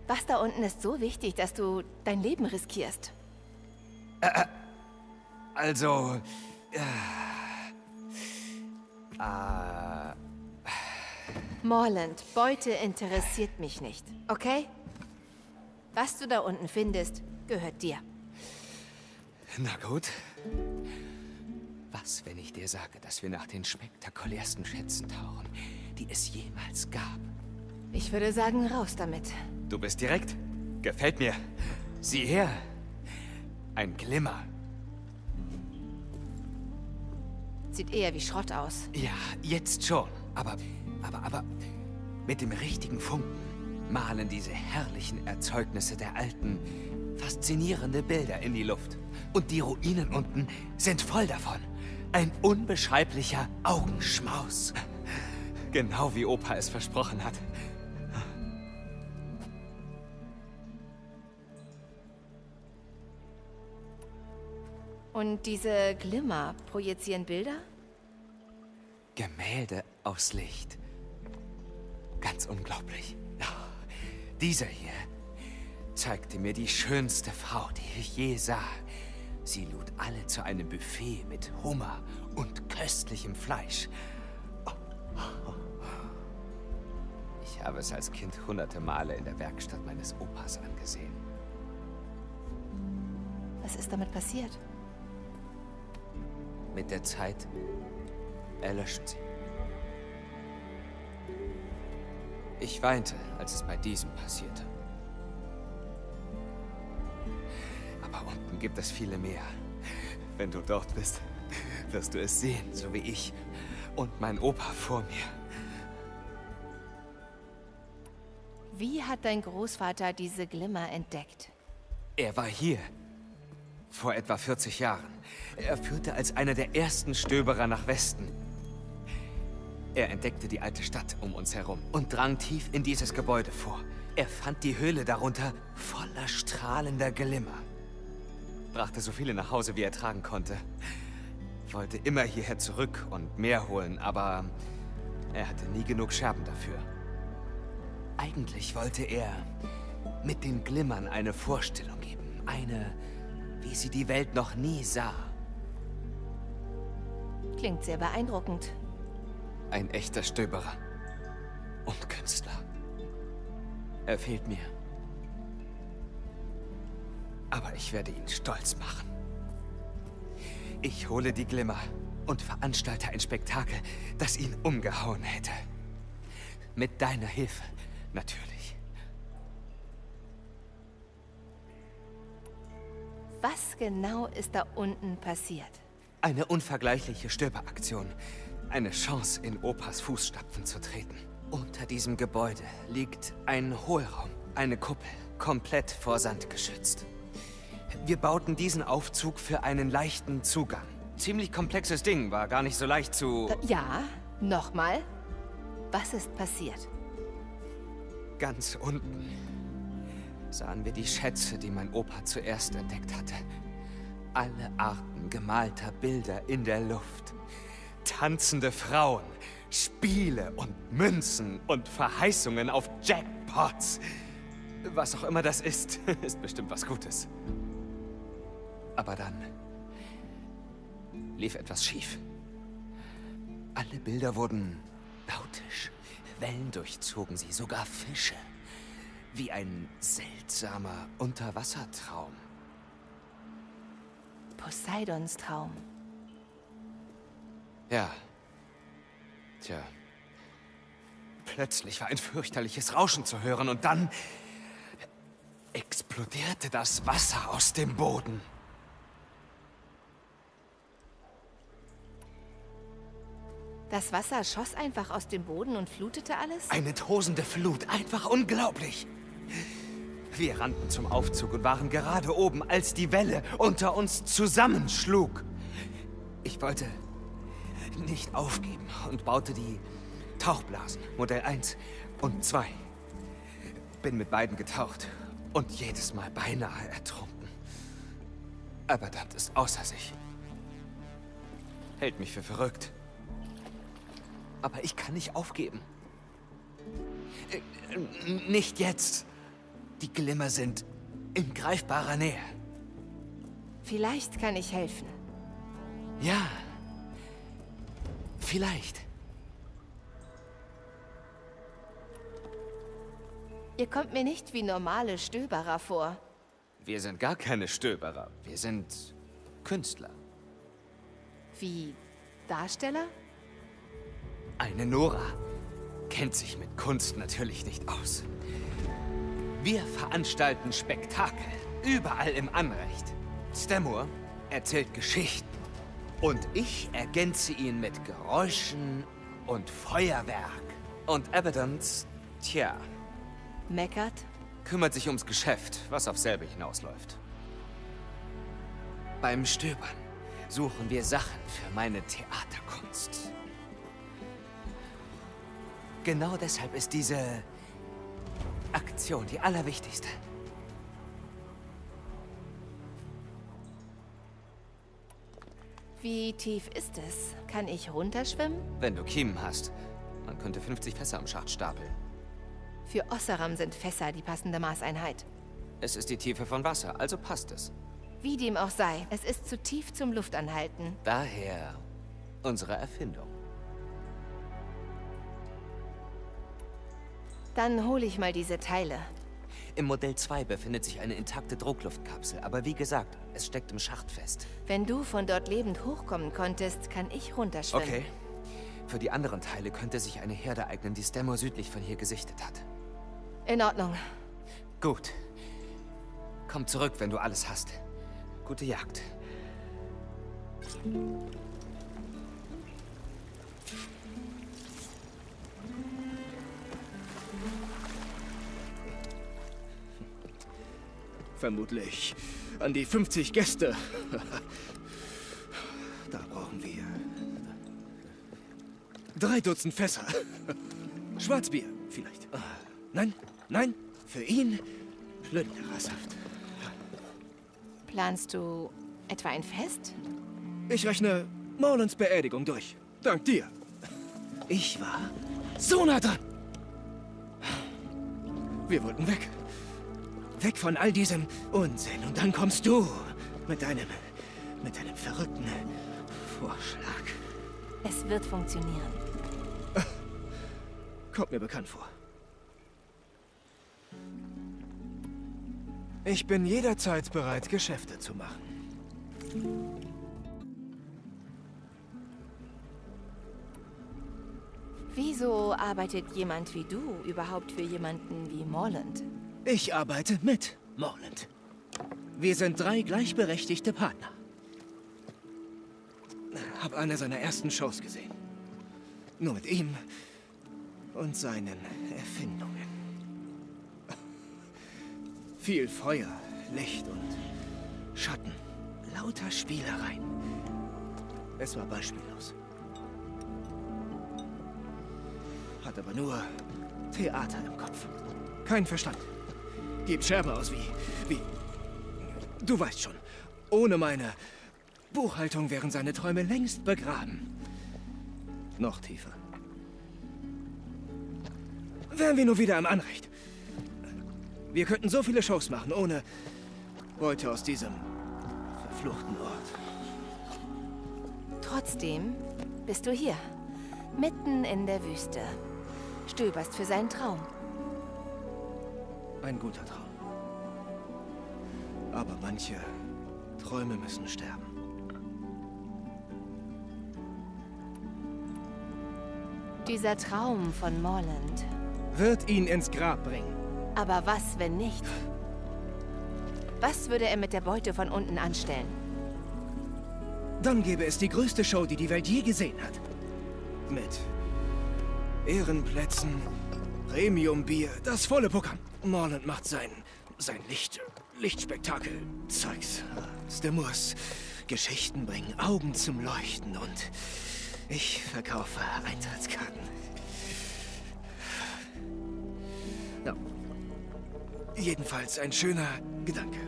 Was da unten ist so wichtig, dass du dein Leben riskierst? Also... Morland, Beute interessiert mich nicht, okay? Was du da unten findest, gehört dir. Na gut. Was, wenn ich dir sage, dass wir nach den spektakulärsten Schätzen tauchen, die es jemals gab? Ich würde sagen, raus damit. Du bist direkt. Gefällt mir. Sieh her. Ein Glimmer. Sieht eher wie Schrott aus. Ja, jetzt schon. Aber mit dem richtigen Funken malen diese herrlichen Erzeugnisse der Alten faszinierende Bilder in die Luft. Und die Ruinen unten sind voll davon. Ein unbeschreiblicher Augenschmaus. Genau wie Opa es versprochen hat. Und diese Glimmer projizieren Bilder? Gemälde aus Licht. Ganz unglaublich. Dieser hier zeigte mir die schönste Frau, die ich je sah. Sie lud alle zu einem Buffet mit Hummer und köstlichem Fleisch. Ich habe es als Kind hunderte Male in der Werkstatt meines Opas angesehen. Was ist damit passiert? Mit der Zeit erlöschen sie. Ich weinte, als es bei diesem passierte. Aber unten gibt es viele mehr. Wenn du dort bist, wirst du es sehen, so wie ich und mein Opa vor mir. Wie hat dein Großvater diese Glimmer entdeckt? Er war hier. Vor etwa 40 Jahren. Er führte als einer der ersten Stöberer nach Westen. Er entdeckte die alte Stadt um uns herum und drang tief in dieses Gebäude vor. Er fand die Höhle darunter voller strahlender Glimmer. Brachte so viele nach Hause, wie er tragen konnte. Wollte immer hierher zurück und mehr holen, aber er hatte nie genug Scherben dafür. Eigentlich wollte er mit den Glimmern eine Vorstellung geben. Eine, wie sie die Welt noch nie sah. Klingt sehr beeindruckend. Ein echter Stöberer und Künstler. Er fehlt mir. Aber ich werde ihn stolz machen. Ich hole die Glimmer und veranstalte ein Spektakel, das ihn umgehauen hätte. Mit deiner Hilfe, natürlich. Was genau ist da unten passiert? Eine unvergleichliche Stöberaktion. Eine Chance, in Opas Fußstapfen zu treten. Unter diesem Gebäude liegt ein Hohlraum, eine Kuppel, komplett vor Sand geschützt. Wir bauten diesen Aufzug für einen leichten Zugang. Ziemlich komplexes Ding, war gar nicht so leicht zu... Ja, nochmal. Was ist passiert? Ganz unten sahen wir die Schätze, die mein Opa zuerst entdeckt hatte. Alle Arten gemalter Bilder in der Luft. Tanzende Frauen, Spiele und Münzen und Verheißungen auf Jackpots. Was auch immer das ist, ist bestimmt was Gutes. Aber dann lief etwas schief. Alle Bilder wurden nautisch. Wellen durchzogen sie, sogar Fische. Wie ein seltsamer Unterwassertraum. Poseidons Traum. Ja. Tja. Plötzlich war ein fürchterliches Rauschen zu hören und dann explodierte das Wasser aus dem Boden. Das Wasser schoss einfach aus dem Boden und flutete alles? Eine tosende Flut, einfach unglaublich. Wir rannten zum Aufzug und waren gerade oben, als die Welle unter uns zusammenschlug. Ich wollte nicht aufgeben und baute die Tauchblasen, Modell 1 und 2. Bin mit beiden getaucht und jedes Mal beinahe ertrunken. Aber Dad ist außer sich. Hält mich für verrückt. Aber ich kann nicht aufgeben. Nicht jetzt. Die Glimmer sind in greifbarer Nähe. Vielleicht kann ich helfen. Ja. Vielleicht. Ihr kommt mir nicht wie normale Stöberer vor. Wir sind gar keine Stöberer. Wir sind Künstler. Wie Darsteller? Eine Nora kennt sich mit Kunst natürlich nicht aus. Wir veranstalten Spektakel, überall im Anrecht. Stemur erzählt Geschichten. Und ich ergänze ihn mit Geräuschen und Feuerwerk. Und Evidence, tja, Meckert? kümmert sich ums Geschäft, was auf selbe hinausläuft. Beim Stöbern suchen wir Sachen für meine Theaterkunst. Genau deshalb ist diese Aktion die allerwichtigste. Wie tief ist es? Kann ich runterschwimmen? Wenn du Kiemen hast, man könnte 50 Fässer am Schacht stapeln. Für Osseram sind Fässer die passende Maßeinheit. Es ist die Tiefe von Wasser, also passt es. Wie dem auch sei, es ist zu tief zum Luftanhalten. Daher unsere Erfindung. Dann hole ich mal diese Teile. Im Modell 2 befindet sich eine intakte Druckluftkapsel, aber wie gesagt, es steckt im Schacht fest. Wenn du von dort lebend hochkommen konntest, kann ich runterschwimmen. Okay. Für die anderen Teile könnte sich eine Herde eignen, die Stemur südlich von hier gesichtet hat. In Ordnung. Gut. Komm zurück, wenn du alles hast. Gute Jagd. Vermutlich an die 50 Gäste. Da brauchen wir 3 Dutzend Fässer. Schwarzbier vielleicht. Nein, nein, für ihn Schlünderersaft. Planst du etwa ein Fest? Ich rechne Morlands Beerdigung durch. Dank dir. Ich war so nah dran. Wir wollten weg. Weg von all diesem Unsinn. Und dann kommst du mit deinem verrückten Vorschlag. Es wird funktionieren. Kommt mir bekannt vor. Ich bin jederzeit bereit, Geschäfte zu machen. Wieso arbeitet jemand wie du überhaupt für jemanden wie Morland? Ich arbeite mit Morland. Wir sind 3 gleichberechtigte Partner. Hab eine seiner ersten Shows gesehen. Nur mit ihm und seinen Erfindungen. Viel Feuer, Licht und Schatten. Lauter Spielereien. Es war beispiellos. Hat aber nur Theater im Kopf. Kein Verstand. Gibt Scherben aus wie... Du weißt schon. Ohne meine Buchhaltung wären seine Träume längst begraben. Noch tiefer. Wären wir nur wieder im Anrecht. Wir könnten so viele Shows machen, ohne Beute aus diesem verfluchten Ort. Trotzdem bist du hier, mitten in der Wüste. Stöberst für seinen Traum. Ein guter Traum. Aber manche Träume müssen sterben. Dieser Traum von Morland. Wird ihn ins Grab bringen. Aber was, wenn nicht? Was würde er mit der Beute von unten anstellen? Dann gäbe es die größte Show, die die Welt je gesehen hat. Mit Ehrenplätzen, Premium-Bier, das volle Programm. Morland macht sein Lichtspektakel-Zeugs. Stemurs Geschichten bringen Augen zum Leuchten und ich verkaufe Eintrittskarten. Ja. Jedenfalls ein schöner Gedanke.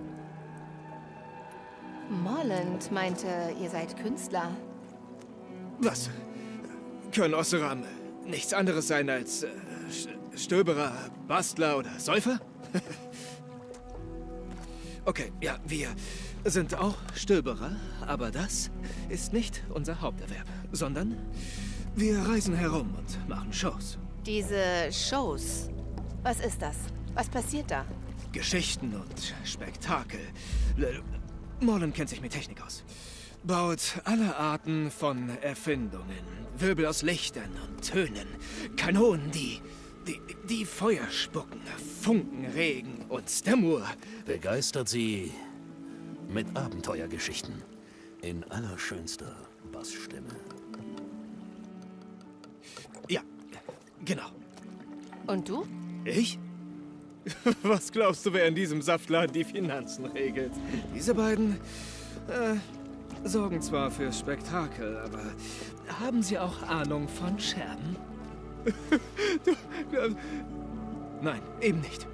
Morland meinte, ihr seid Künstler. Was? Können Osseram nichts anderes sein als Stöberer, Bastler oder Säufer? Okay, ja, wir sind auch Stöberer, aber das ist nicht unser Haupterwerb, sondern wir reisen herum und machen Shows. Diese Shows, was ist das? Was passiert da? Geschichten und Spektakel. Morland kennt sich mit Technik aus. Baut alle Arten von Erfindungen. Wirbel aus Lichtern und Tönen. Kanonen, die Feuer spucken, Funken regen und Stemur. Begeistert sie mit Abenteuergeschichten in allerschönster Bassstimme. Ja, genau. Und du? Ich? Was glaubst du, wer in diesem Saftladen die Finanzen regelt? Diese beiden sorgen zwar fürs Spektakel, aber haben sie auch Ahnung von Scherben? Nein, eben nicht.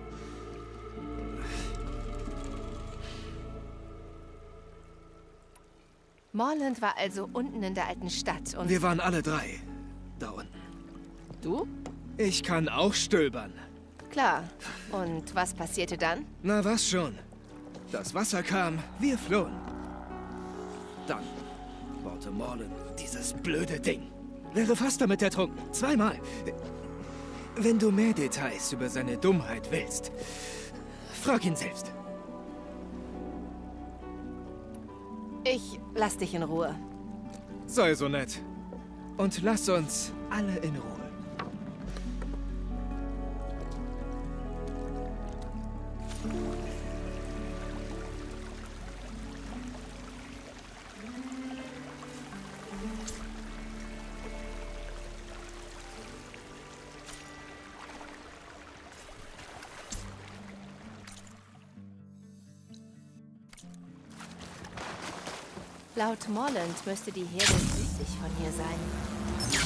Morland war also unten in der alten Stadt und... Wir waren alle drei da unten. Du? Ich kann auch stöbern. Klar. Und was passierte dann? Na was schon. Das Wasser kam, wir flohen. Dann baute Morland dieses blöde Ding. Wäre fast damit ertrunken. 2-mal. Wenn du mehr Details über seine Dummheit willst, frag ihn selbst. Ich lass dich in Ruhe. Sei so nett. Und lass uns alle in Ruhe. Laut Morland müsste die Herde südlich von hier sein.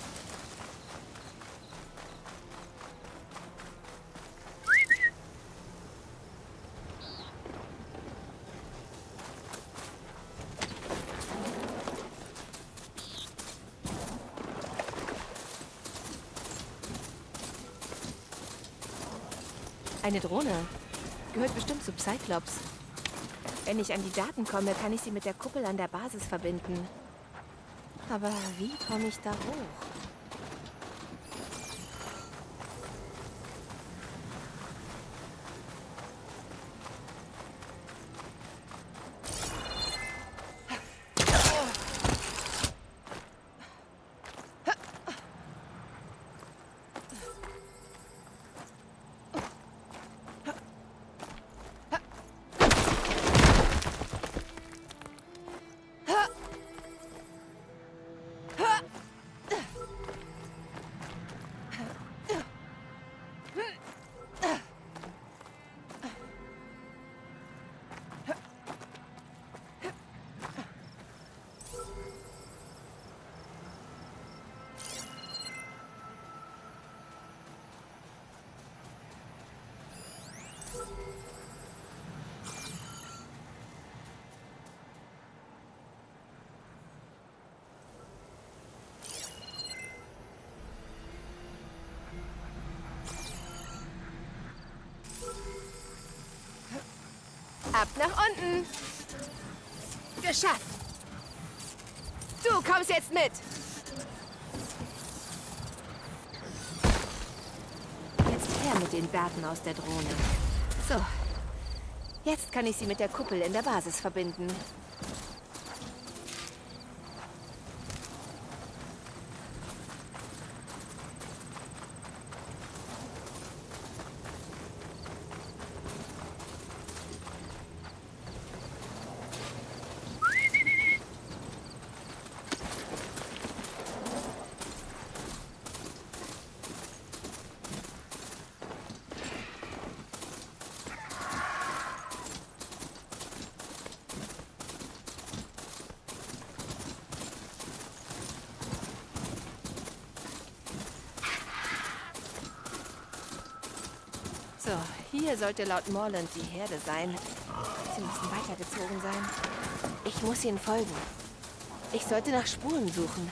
Eine Drohne. Gehört bestimmt zu Cyclops. Wenn ich an die Daten komme, kann ich sie mit der Kuppel an der Basis verbinden. Aber wie komme ich da hoch? Ab nach unten. Geschafft. Du kommst jetzt mit. Jetzt her mit den Daten aus der Drohne. So. Jetzt kann ich sie mit der Kuppel in der Basis verbinden. So, hier sollte laut Morland die Herde sein. Sie müssen weitergezogen sein. Ich muss ihnen folgen. Ich sollte nach Spuren suchen.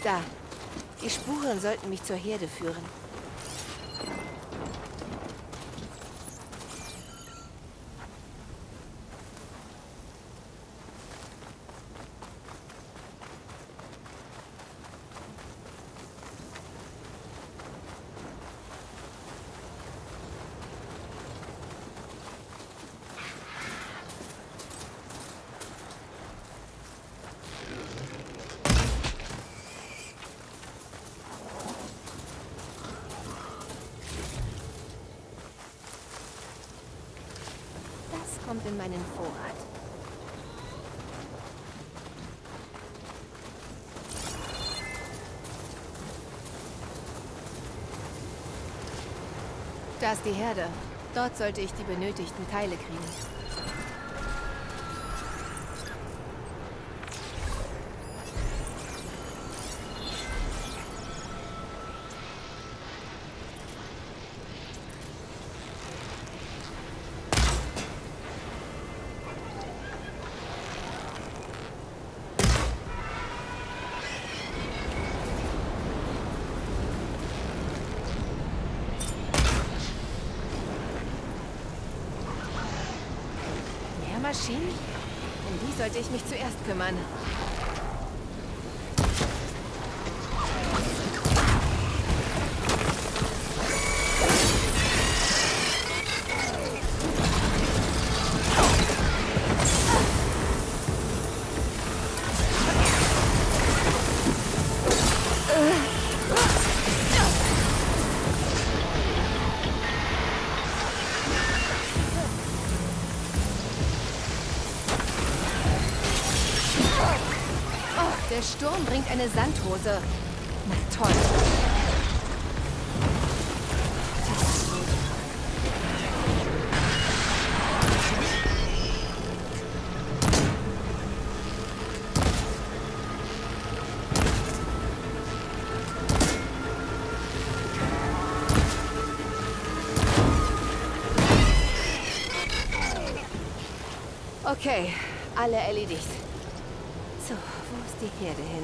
Da. Die Spuren sollten mich zur Herde führen. Das kommt in meinen Vorrat. Da ist die Herde. Dort sollte ich die benötigten Teile kriegen. Mehr Maschinen? Um die sollte ich mich zuerst kümmern. Der Sturm bringt eine Sandhose. Na toll. Das ist gut. Okay, alle erledigt. So, wo ist die Herde hin?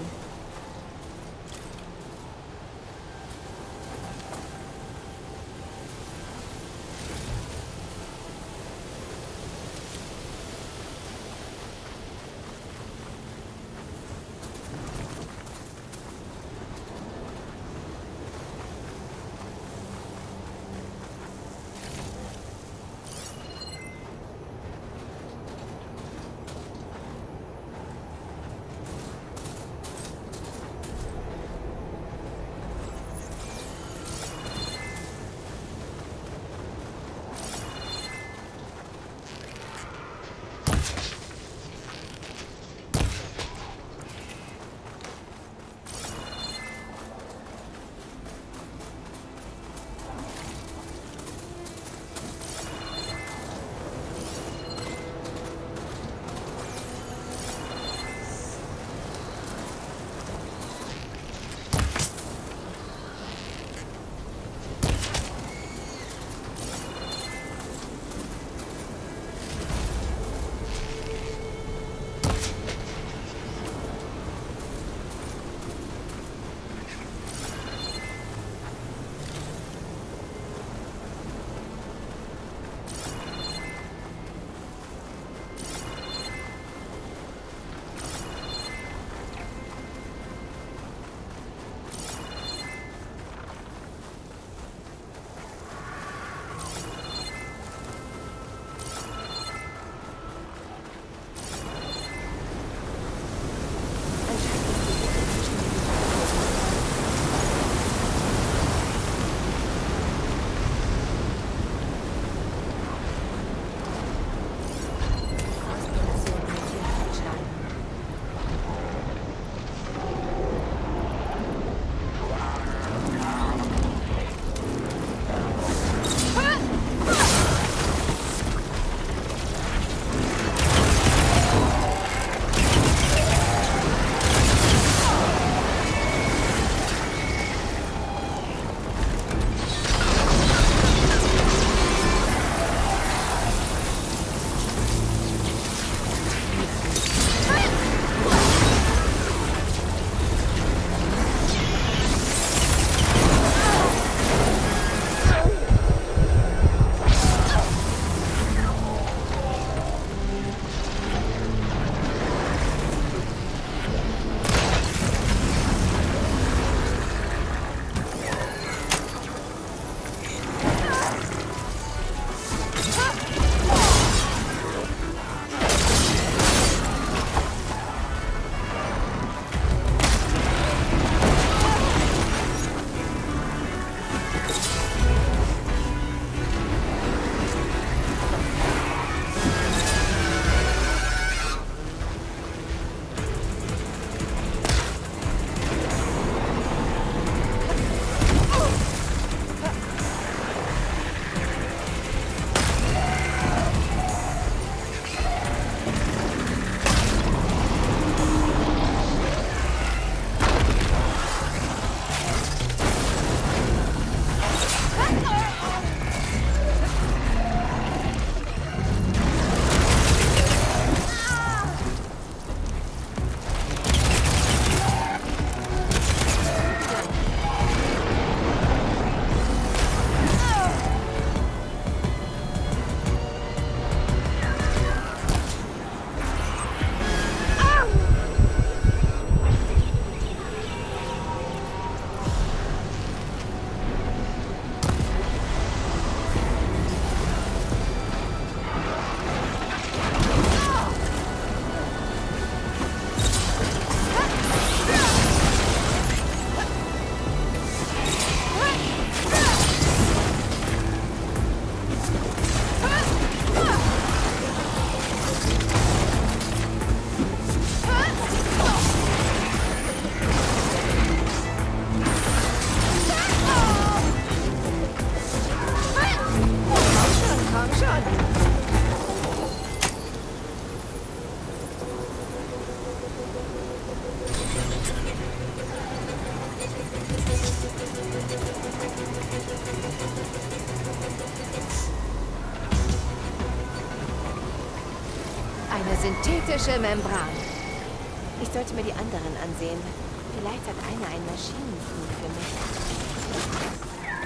Synthetische Membran. Ich sollte mir die anderen ansehen. Vielleicht hat einer ein Maschinentool für mich.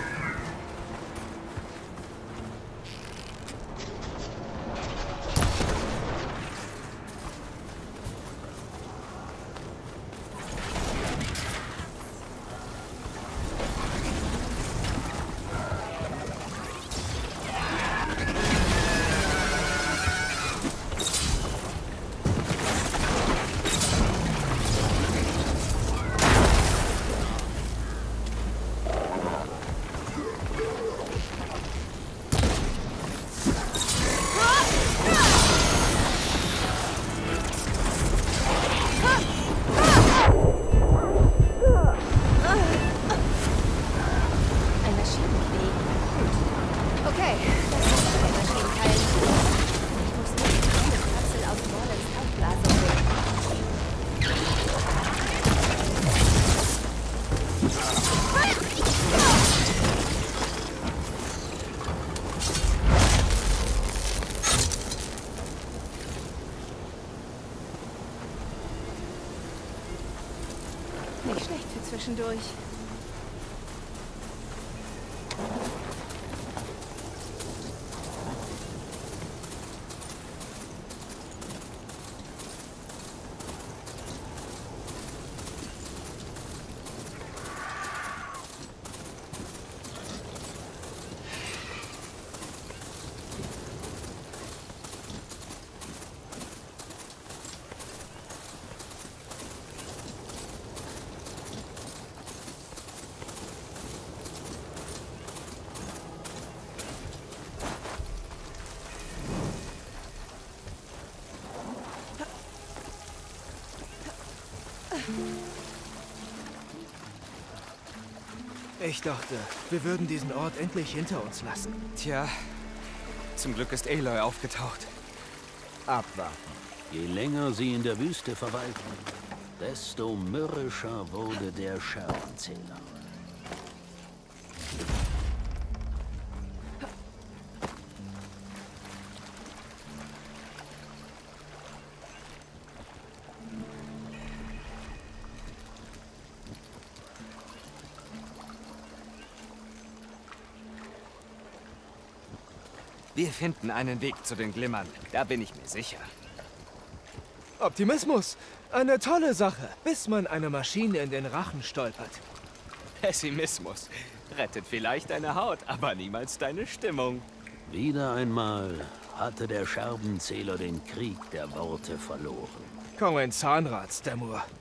Nicht schlecht für zwischendurch. Ich dachte, wir würden diesen Ort endlich hinter uns lassen. Tja, zum Glück ist Aloy aufgetaucht. Abwarten. Je länger sie in der Wüste verweilten, desto mürrischer wurde der Scherbenzähler. Wir finden einen Weg zu den Glimmern. Da bin ich mir sicher. Optimismus. Eine tolle Sache, bis man eine Maschine in den Rachen stolpert. Pessimismus. Rettet vielleicht deine Haut, aber niemals deine Stimmung. Wieder einmal hatte der Scherbenzähler den Krieg der Worte verloren. Komm ein Zahnrad, Stamur.